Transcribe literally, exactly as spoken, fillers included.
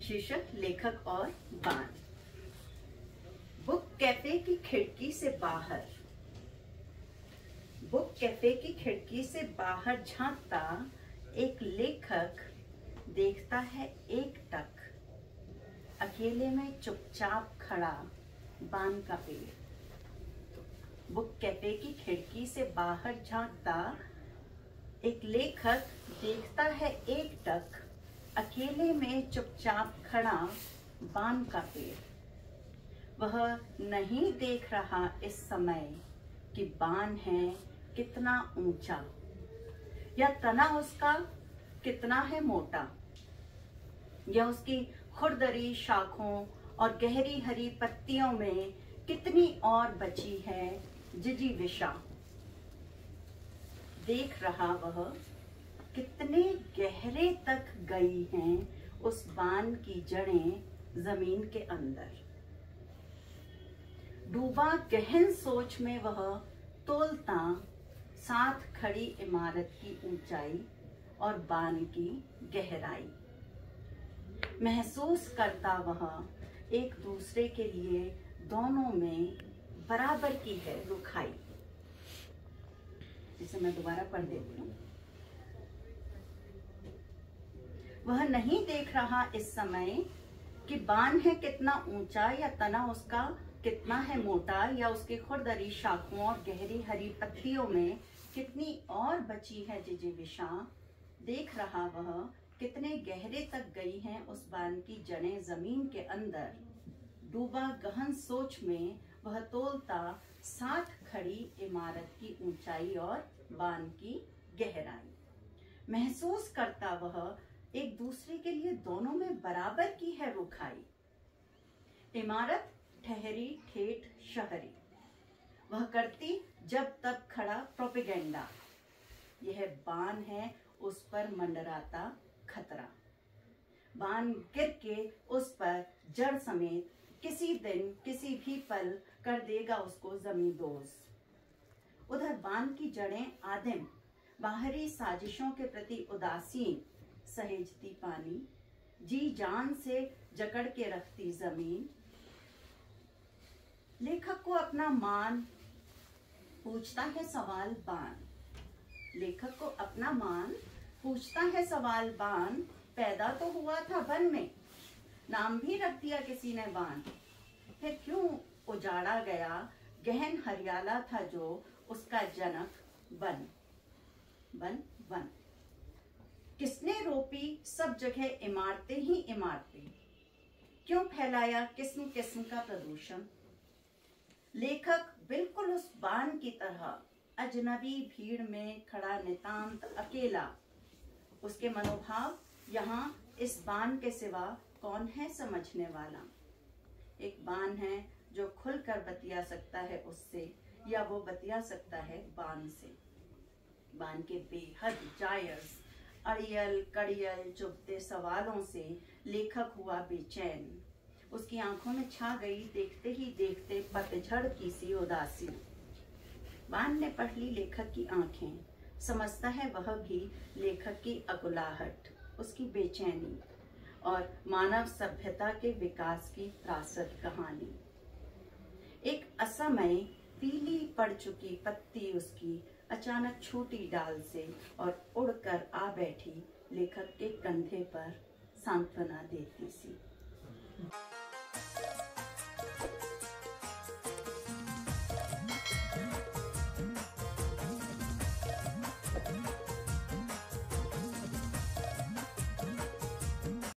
शीर्षक लेखक और बान। बुक कैफे की खिड़की से बाहर। बुक कैफे की खिड़की से बाहर झांकता एक लेखक देखता है एक टक अकेले में चुपचाप खड़ा बान का पेड़। बुक कैफे की खिड़की से बाहर झांकता एक लेखक देखता है एक टक अकेले में चुपचाप खड़ा बान का पेड़। वह नहीं देख रहा इस समय कि बान है कितना ऊंचा या तना उसका कितना है मोटा, या उसकी खुरदरी शाखों और गहरी हरी पत्तियों में कितनी और बची है जिजीविषा। देख रहा वह कितने गहरे तक गई हैं उस बान की जड़ें जमीन के अंदर। डूबा गहन सोच में वह तोलता साथ खड़ी इमारत की ऊंचाई और बान की गहराई। महसूस करता वह एक दूसरे के लिए दोनों में बराबर की है रुखाई। जिसे मैं दोबारा पढ़ देती हूँ। वह नहीं देख रहा इस समय कि बान है कितना ऊंचा या तना उसका कितना है मोटा, या उसके खुरदरी शाखों और गहरी हरी पत्तियों में कितनी और बची है जिजीविषा। देख रहा वह कितने गहरे तक गई हैं उस बान की जड़ें जमीन के अंदर। डूबा गहन सोच में वह तोलता साथ खड़ी इमारत की ऊंचाई और बान की गहराई। महसूस करता वह एक दूसरे के लिए दोनों में बराबर की है रुखाई। इमारत ठहरी ठेठ शहरी, वह करती जब तब खड़ा प्रोपेगेंडा। यह बान है उस पर मंडराता खतरा। बान गिर के उस पर जड़ समेत किसी दिन किसी भी पल कर देगा उसको जमींदोज। उधर बान की जड़ें आदिम बाहरी साजिशों के प्रति उदासीन सहेजती पानी, जी जान से जकड़ के रखती जमीन। लेखक को अपना मान पूछता है सवाल बान। लेखक को अपना मान पूछता है सवाल बान। पैदा तो हुआ था वन में, नाम भी रख दिया किसी ने बान। फिर क्यों उजाड़ा गया गहन हरियाला था जो उसका जनक वन। वन वन किसने रोपी सब जगह इमारतें ही इमारतें, क्यों फैलाया किस्म किस्म का प्रदूषण। लेखक बिल्कुल उस बान की तरह अजनबी भीड़ में खड़ा नितांत अकेला। उसके मनोभाव यहाँ इस बान के सिवा कौन है समझने वाला। एक बान है जो खुलकर बतिया सकता है उससे, या वो बतिया सकता है बान से। बान के बेहद जायज अड़ियल कड़ियल चुभते सवालों से लेखक हुआ बेचैन। उसकी आंखों में छा गई देखते ही देखते पतझड़ की सी उदासी। बान ने पढ़ ली लेखक की आंखें। समझता है वह भी लेखक की अकुलाहट, उसकी बेचैनी और मानव सभ्यता के विकास की त्रासद कहानी। एक असमय पीली पड़ चुकी पत्ती उसकी अचानक छूटी डाल से और उड़कर आ बैठी लेखक के कंधे पर सांत्वना देती सी।